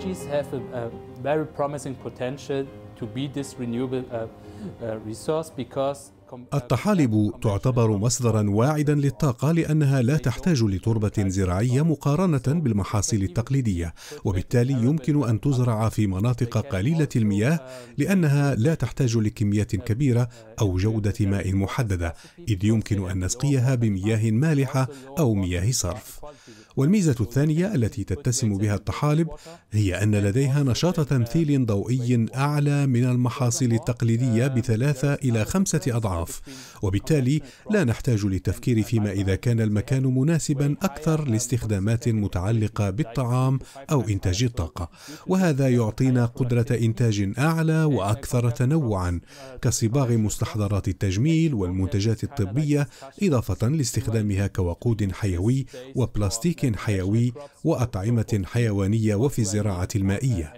algae have a very promising potential to be this renewable resource because الطحالب تعتبر مصدرا واعدا للطاقة لأنها لا تحتاج لتربة زراعية مقارنة بالمحاصيل التقليدية، وبالتالي يمكن أن تزرع في مناطق قليلة المياه لأنها لا تحتاج لكميات كبيرة أو جودة ماء محددة، إذ يمكن أن نسقيها بمياه مالحة أو مياه صرف. والميزة الثانية التي تتسم بها الطحالب هي أن لديها نشاط تمثيل ضوئي أعلى من المحاصيل التقليدية ب3 إلى 5 أضعاف، وبالتالي لا نحتاج للتفكير فيما إذا كان المكان مناسبا أكثر لاستخدامات متعلقة بالطعام أو إنتاج الطاقة، وهذا يعطينا قدرة إنتاج أعلى وأكثر تنوعا كصباغ مستحضرات التجميل والمنتجات الطبية، إضافة لاستخدامها كوقود حيوي وبلاستيك حيوي وأطعمة حيوانية وفي الزراعة المائية.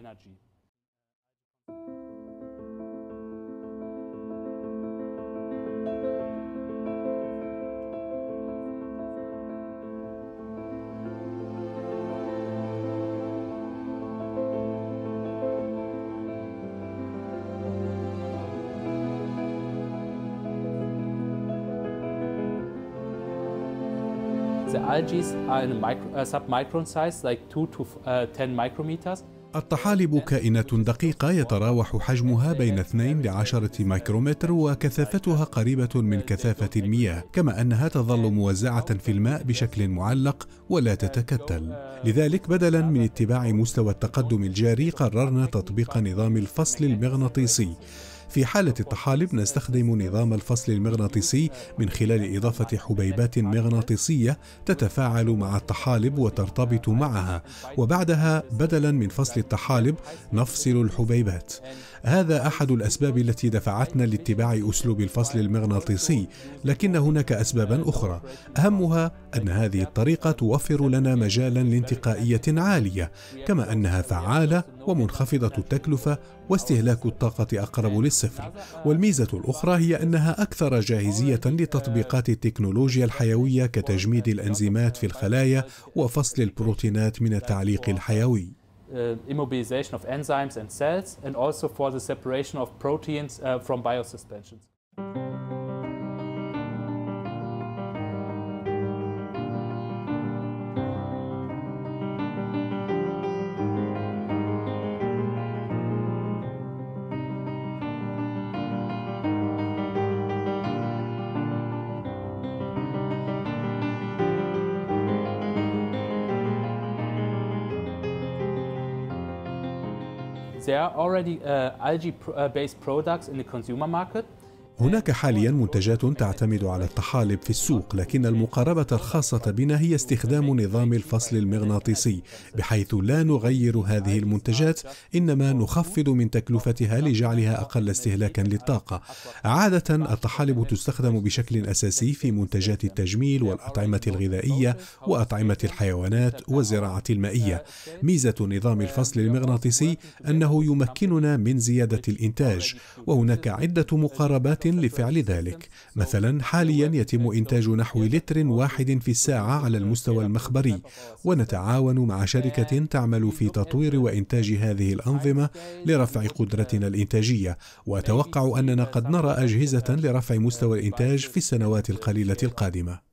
The algae are in a submicron size, like 2 to 10 micrometers. الطحالب كائنات دقيقة يتراوح حجمها بين 2 ل 10 ميكرومتر وكثافتها قريبة من كثافة المياه، كما أنها تظل موزعة في الماء بشكل معلق ولا تتكتل. لذلك بدلا من اتباع مستوى التقدم الجاري قررنا تطبيق نظام الفصل المغناطيسي. في حالة الطحالب نستخدم نظام الفصل المغناطيسي من خلال إضافة حبيبات مغناطيسية تتفاعل مع الطحالب وترتبط معها، وبعدها بدلا من فصل الطحالب نفصل الحبيبات. هذا أحد الأسباب التي دفعتنا لاتباع أسلوب الفصل المغناطيسي، لكن هناك أسباب أخرى، أهمها أن هذه الطريقة توفر لنا مجالا لانتقائية عالية، كما أنها فعالة ومنخفضة التكلفة واستهلاك الطاقة أقرب للصفر. والميزة الأخرى هي أنها أكثر جاهزية لتطبيقات التكنولوجيا الحيوية كتجميد الأنزيمات في الخلايا وفصل البروتينات من التعليق الحيوي. Immobilization of enzymes and cells, and also for the separation of proteins from biosuspensions. There are already algae-based products in the consumer market. هناك حاليا منتجات تعتمد على الطحالب في السوق، لكن المقاربة الخاصة بنا هي استخدام نظام الفصل المغناطيسي، بحيث لا نغير هذه المنتجات، إنما نخفض من تكلفتها لجعلها أقل استهلاكا للطاقة. عادة الطحالب تستخدم بشكل أساسي في منتجات التجميل والأطعمة الغذائية وأطعمة الحيوانات والزراعة المائية. ميزة نظام الفصل المغناطيسي أنه يمكننا من زيادة الإنتاج، وهناك عدة مقاربات لفعل ذلك. مثلا حاليا يتم إنتاج نحو لتر واحد في الساعة على المستوى المخبري، ونتعاون مع شركة تعمل في تطوير وإنتاج هذه الأنظمة لرفع قدرتنا الإنتاجية، وأتوقع أننا قد نرى أجهزة لرفع مستوى الإنتاج في السنوات القليلة القادمة.